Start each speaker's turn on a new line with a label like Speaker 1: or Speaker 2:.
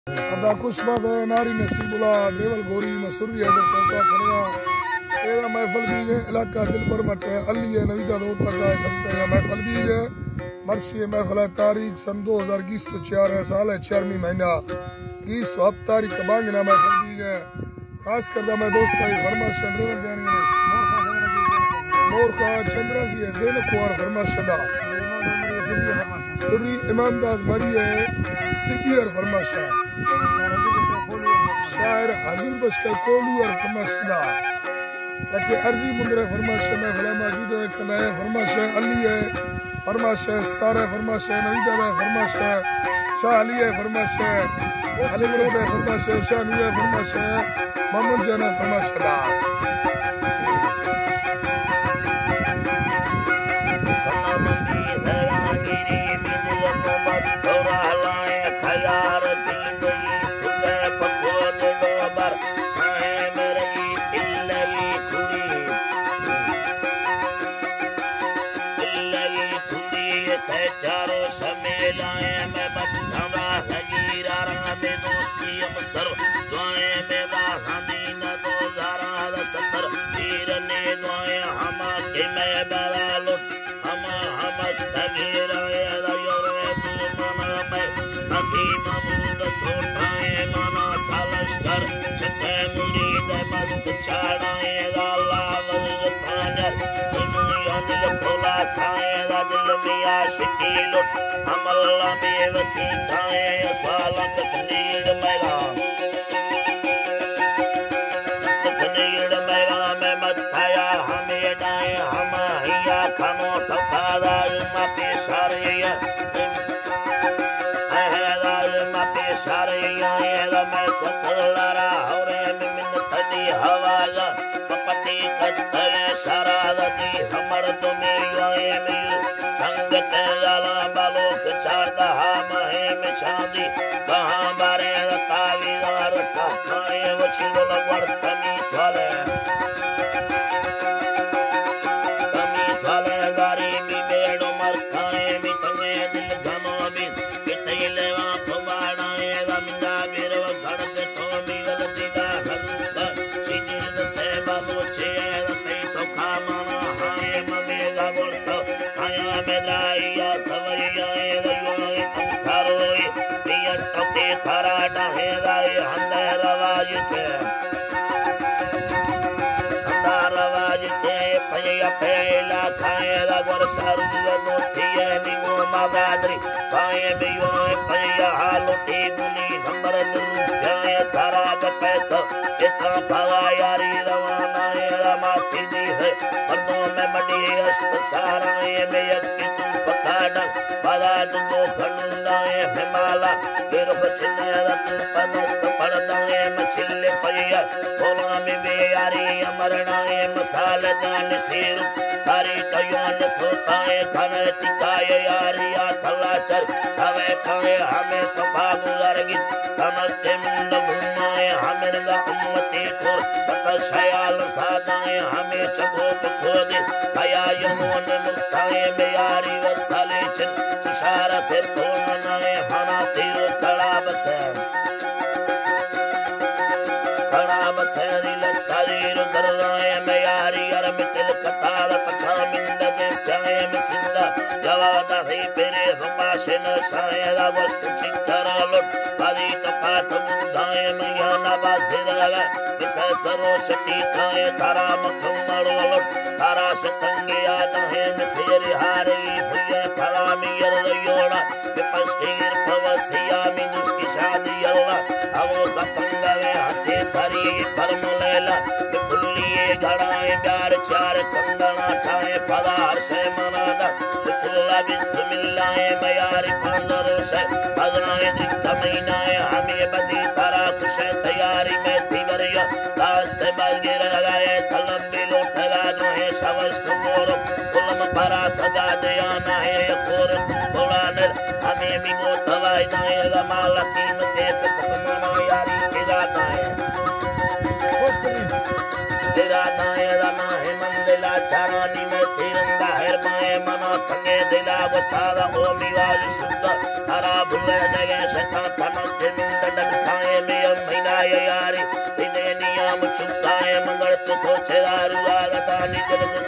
Speaker 1: अदा कुशबद नारी नसीबुल्ला देवल गोरी मसूरी हैदर टोका खड़गा एरा महफल भी है इलाका दिल पर मट है अली है नवीदा दो तक है सकते हैं महफल भी है मर्शी महफल है तारीख सन 2020 तो 4 है साल है 4वीं महीना 20 तो अब तारीख बांगना महफल भी है खास करदा मैं दोस्त है फरमाश ड्राइवर जानी मोर का चंद्रा जी है जैन कुमार फरमाश शदा सुरी इमामदाद मरी है सिद्दीर फरमाश शायर हजूर बशकर कोलू और फरमाश शदा ताकि अर्जी मुंदर फरमाश में भला मौजूद है कनाया फरमाश अली है फरमाश सितारा फरमाश नवीदा है फरमाश शाह अली है फरमाश अली मुराद है फरमाश शाह नूर है फरमाश मोहम्मद जान है फरमाश शदा
Speaker 2: तारा भुवे नगे शता तन दिन खाए में महीना यारी इने नियम चुकाए मंगल तो सोचे दारू आगता निकल